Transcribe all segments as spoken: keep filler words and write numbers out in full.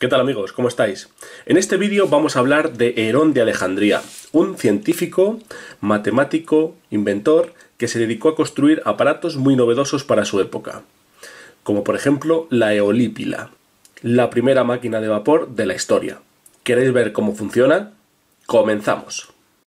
¿Qué tal amigos? ¿Cómo estáis? En este vídeo vamos a hablar de Herón de Alejandría, un científico, matemático, inventor que se dedicó a construir aparatos muy novedosos para su época, como por ejemplo la eolípila, la primera máquina de vapor de la historia. ¿Queréis ver cómo funciona? ¡Comenzamos!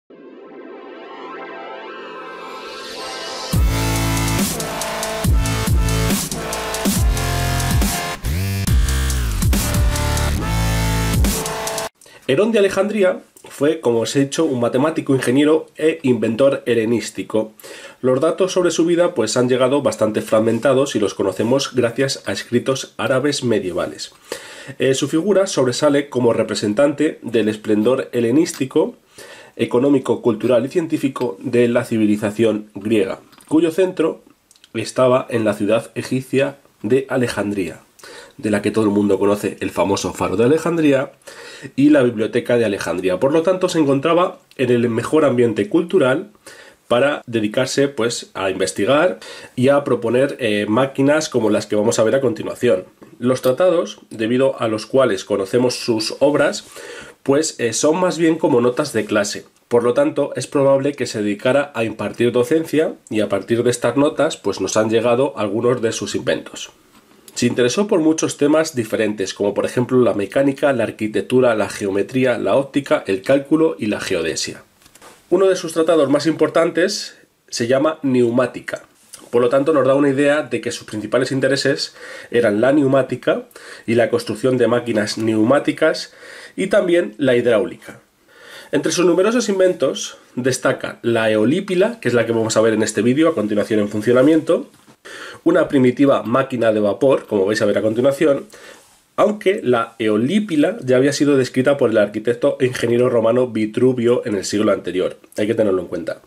Herón de Alejandría fue, como os he dicho, un matemático, ingeniero e inventor helenístico. Los datos sobre su vida pues, han llegado bastante fragmentados y los conocemos gracias a escritos árabes medievales. Eh, su figura sobresale como representante del esplendor helenístico, económico, cultural y científico de la civilización griega, cuyo centro estaba en la ciudad egipcia de Alejandría, de la que todo el mundo conoce el famoso Faro de Alejandría y la Biblioteca de Alejandría. Por lo tanto, se encontraba en el mejor ambiente cultural para dedicarse pues, a investigar y a proponer eh, máquinas como las que vamos a ver a continuación. Los tratados, debido a los cuales conocemos sus obras, pues eh, son más bien como notas de clase. Por lo tanto, es probable que se dedicara a impartir docencia y a partir de estas notas pues, nos han llegado algunos de sus inventos. Se interesó por muchos temas diferentes, como por ejemplo la mecánica, la arquitectura, la geometría, la óptica, el cálculo y la geodesia. Uno de sus tratados más importantes se llama Neumática. Por lo tanto, nos da una idea de que sus principales intereses eran la neumática y la construcción de máquinas neumáticas y también la hidráulica. Entre sus numerosos inventos destaca la eolípila, que es la que vamos a ver en este vídeo a continuación en funcionamiento, una primitiva máquina de vapor, como vais a ver a continuación, aunque la eolípila ya había sido descrita por el arquitecto e ingeniero romano Vitruvio en el siglo anterior. Hay que tenerlo en cuenta.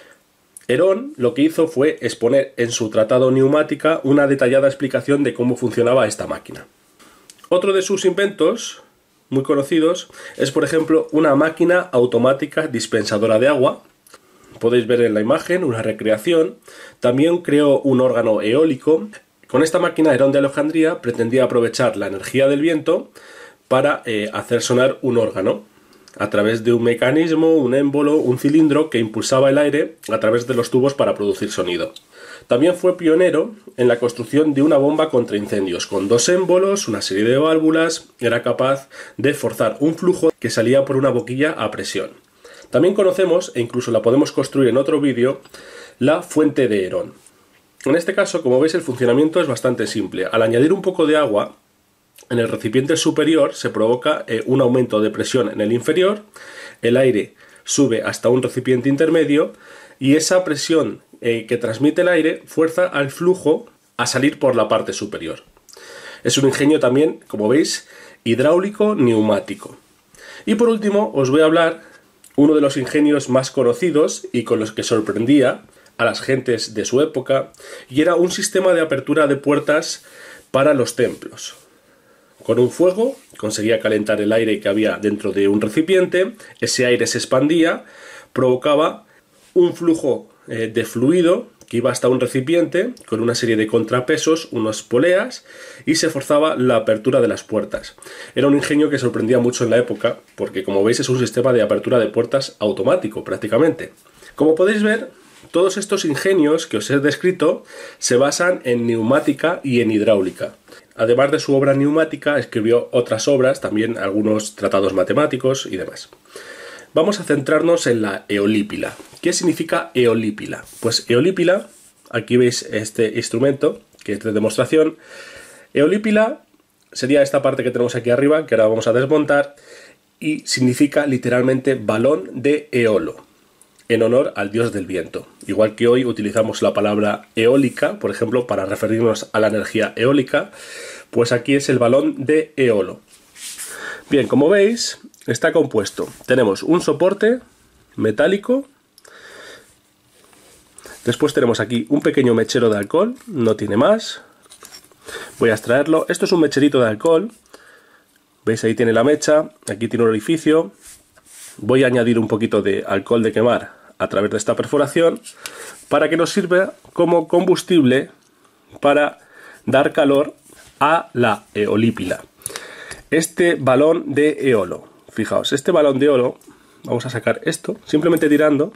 Herón lo que hizo fue exponer en su tratado Neumática una detallada explicación de cómo funcionaba esta máquina. Otro de sus inventos muy conocidos es, por ejemplo, una máquina automática dispensadora de agua. Podéis ver en la imagen una recreación. También creó un órgano eólico. Con esta máquina, Herón de Alejandría pretendía aprovechar la energía del viento para eh, hacer sonar un órgano a través de un mecanismo, un émbolo, un cilindro que impulsaba el aire a través de los tubos para producir sonido. También fue pionero en la construcción de una bomba contra incendios. Con dos émbolos, una serie de válvulas, era capaz de forzar un flujo que salía por una boquilla a presión. También conocemos, e incluso la podemos construir en otro vídeo, la fuente de Herón. En este caso, como veis, el funcionamiento es bastante simple. Al añadir un poco de agua en el recipiente superior se provoca eh, un aumento de presión en el inferior, el aire sube hasta un recipiente intermedio y esa presión eh, que transmite el aire fuerza al flujo a salir por la parte superior. Es un ingenio también, como veis, hidráulico neumático. Y por último os voy a hablar uno de los ingenios más conocidos y con los que sorprendía a las gentes de su época, y era un sistema de apertura de puertas para los templos. Con un fuego conseguía calentar el aire que había dentro de un recipiente, ese aire se expandía, provocaba un flujo eh, de fluido que iba hasta un recipiente con una serie de contrapesos, unas poleas, y se forzaba la apertura de las puertas. Era un ingenio que sorprendía mucho en la época, porque como veis es un sistema de apertura de puertas automático prácticamente. Como podéis ver, todos estos ingenios que os he descrito se basan en neumática y en hidráulica. Además de su obra Neumática, escribió otras obras, también algunos tratados matemáticos y demás. Vamos a centrarnos en la eolípila. ¿Qué significa eolípila? Pues eolípila, aquí veis este instrumento que es de demostración. Eolípila sería esta parte que tenemos aquí arriba, que ahora vamos a desmontar, y significa literalmente balón de Eolo, en honor al dios del viento. Igual que hoy utilizamos la palabra eólica, por ejemplo, para referirnos a la energía eólica, pues aquí es el balón de Eolo. Bien, como veis, está compuesto. Tenemos un soporte metálico. Después tenemos aquí un pequeño mechero de alcohol, no tiene más. Voy a extraerlo. Esto es un mecherito de alcohol. ¿Veis? Ahí tiene la mecha, aquí tiene un orificio. Voy a añadir un poquito de alcohol de quemar a través de esta perforación para que nos sirva como combustible para dar calor a la eolípila. este balón de eolo. Fijaos, este balón de eolo, vamos a sacar esto, simplemente tirando.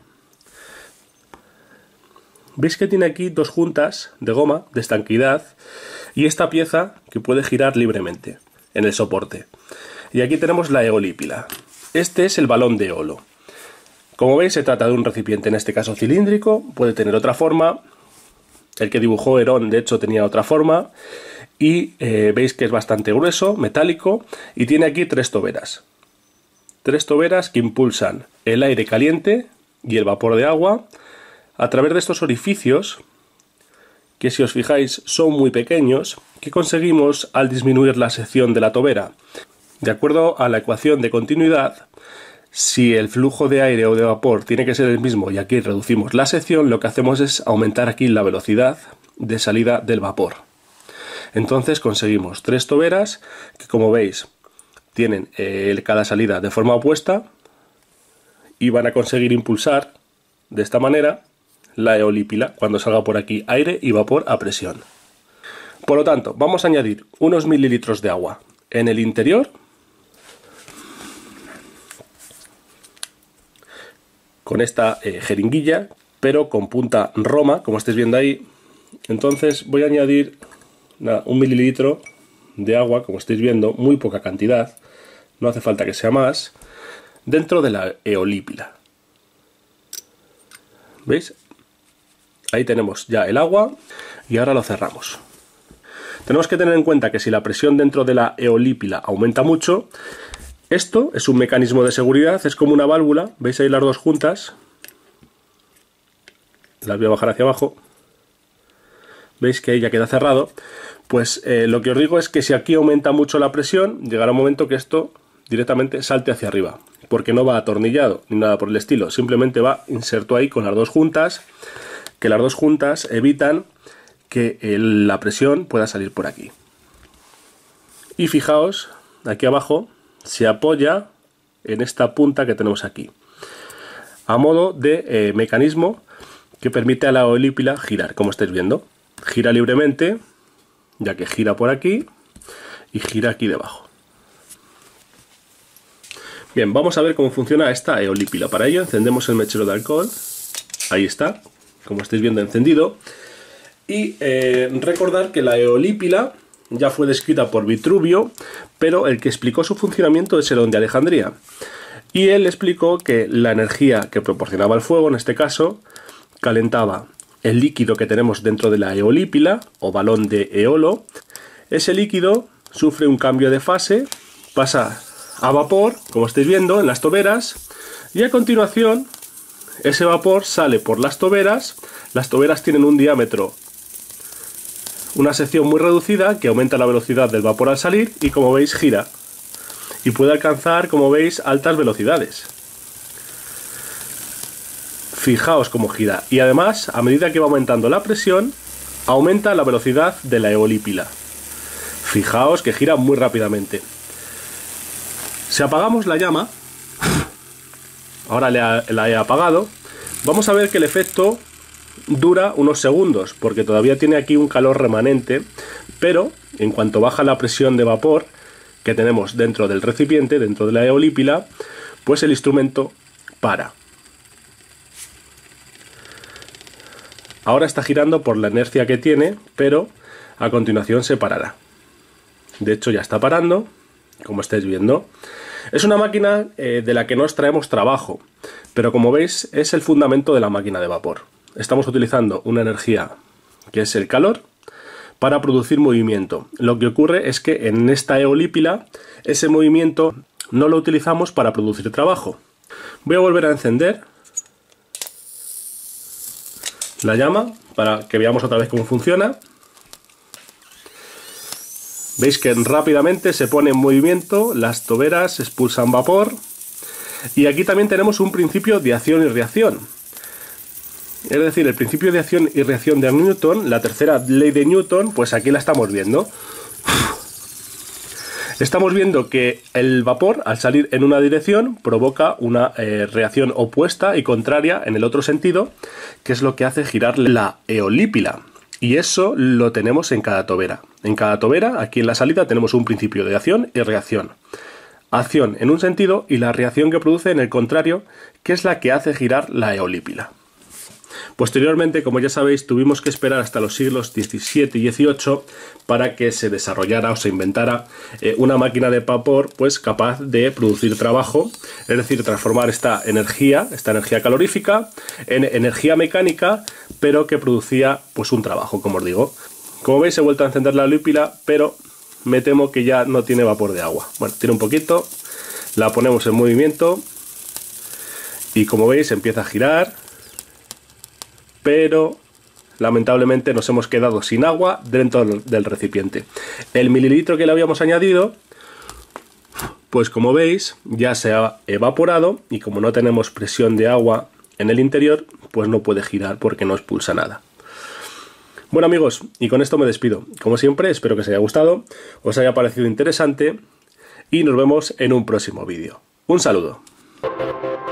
¿Veis que tiene aquí dos juntas de goma, de estanquidad, y esta pieza que puede girar libremente en el soporte? Y aquí tenemos la eolípila. Este es el balón de eolo. Como veis, se trata de un recipiente, en este caso cilíndrico, puede tener otra forma. El que dibujó Herón, de hecho, tenía otra forma. Y eh, veis que es bastante grueso, metálico, y tiene aquí tres toberas. Tres toberas que impulsan el aire caliente y el vapor de agua a través de estos orificios, que si os fijáis son muy pequeños, que conseguimos al disminuir la sección de la tobera. De acuerdo a la ecuación de continuidad, si el flujo de aire o de vapor tiene que ser el mismo y aquí reducimos la sección, lo que hacemos es aumentar aquí la velocidad de salida del vapor. Entonces conseguimos tres toberas que, como veis, tienen eh, cada salida de forma opuesta y van a conseguir impulsar de esta manera la eolípila cuando salga por aquí aire y vapor a presión. Por lo tanto, vamos a añadir unos mililitros de agua en el interior, con esta eh, jeringuilla, pero con punta roma, como estáis viendo ahí. Entonces voy a añadir nada, un mililitro de agua, como estáis viendo, muy poca cantidad, no hace falta que sea más, dentro de la eolípila. ¿Veis? Ahí tenemos ya el agua y ahora lo cerramos. Tenemos que tener en cuenta que si la presión dentro de la eolípila aumenta mucho, esto es un mecanismo de seguridad, es como una válvula, ¿veis ahí las dos juntas? Las voy a bajar hacia abajo. ¿Veis que ahí ya queda cerrado? Pues eh, lo que os digo es que si aquí aumenta mucho la presión, llegará un momento que esto directamente salte hacia arriba, porque no va atornillado ni nada por el estilo, simplemente va inserto ahí con las dos juntas, que las dos juntas evitan que el, la presión pueda salir por aquí. Y fijaos, aquí abajo se apoya en esta punta que tenemos aquí, a modo de eh, mecanismo que permite a la eolípila girar, como estáis viendo. Gira libremente, ya que gira por aquí y gira aquí debajo. Bien, vamos a ver cómo funciona esta eolípila. Para ello encendemos el mechero de alcohol. Ahí está, como estáis viendo, encendido. Y eh, recordar que la eolípila ya fue descrita por Vitruvio, pero el que explicó su funcionamiento es Herón de Alejandría. Y él explicó que la energía que proporcionaba el fuego, en este caso, calentaba el líquido que tenemos dentro de la eolípila, o balón de eolo. Ese líquido sufre un cambio de fase, pasa a vapor, como estáis viendo, en las toberas, y a continuación ese vapor sale por las toberas. Las toberas tienen un diámetro, una sección muy reducida que aumenta la velocidad del vapor al salir y, como veis, gira y puede alcanzar, como veis, altas velocidades. Fijaos cómo gira, y además, a medida que va aumentando la presión, aumenta la velocidad de la eolípila. Fijaos que gira muy rápidamente. Si apagamos la llama, ahora la he apagado, vamos a ver que el efecto dura unos segundos, porque todavía tiene aquí un calor remanente, pero en cuanto baja la presión de vapor que tenemos dentro del recipiente, dentro de la eolípila, pues el instrumento para. Ahora está girando por la inercia que tiene, pero a continuación se parará. De hecho ya está parando, como estáis viendo. Es una máquina eh, de la que no extraemos trabajo, pero como veis es el fundamento de la máquina de vapor. Estamos utilizando una energía que es el calor para producir movimiento. Lo que ocurre es que en esta eolípila ese movimiento no lo utilizamos para producir trabajo. Voy a volver a encender la llama para que veamos otra vez cómo funciona. Veis que rápidamente se pone en movimiento, las toberas expulsan vapor y aquí también tenemos un principio de acción y reacción. Es decir, el principio de acción y reacción de Newton, la tercera ley de Newton, pues aquí la estamos viendo. Estamos viendo que el vapor, al salir en una dirección, provoca una eh, reacción opuesta y contraria en el otro sentido, que es lo que hace girar la eolípila. Y eso lo tenemos en cada tobera. En cada tobera, aquí en la salida, tenemos un principio de acción y reacción. Acción en un sentido y la reacción que produce en el contrario, que es la que hace girar la eolípila. Posteriormente, como ya sabéis, tuvimos que esperar hasta los siglos diecisiete y dieciocho para que se desarrollara o se inventara eh, una máquina de vapor pues capaz de producir trabajo, es decir, transformar esta energía, esta energía calorífica, en energía mecánica, pero que producía pues un trabajo, como os digo. Como veis, he vuelto a encender la eolípila, pero me temo que ya no tiene vapor de agua. Bueno, tiene un poquito, la ponemos en movimiento y como veis empieza a girar, pero lamentablemente nos hemos quedado sin agua dentro del recipiente. El mililitro que le habíamos añadido, pues como veis ya se ha evaporado y como no tenemos presión de agua en el interior, pues no puede girar porque no expulsa nada. Bueno amigos, y con esto me despido. Como siempre, espero que os haya gustado, os haya parecido interesante y nos vemos en un próximo vídeo. Un saludo.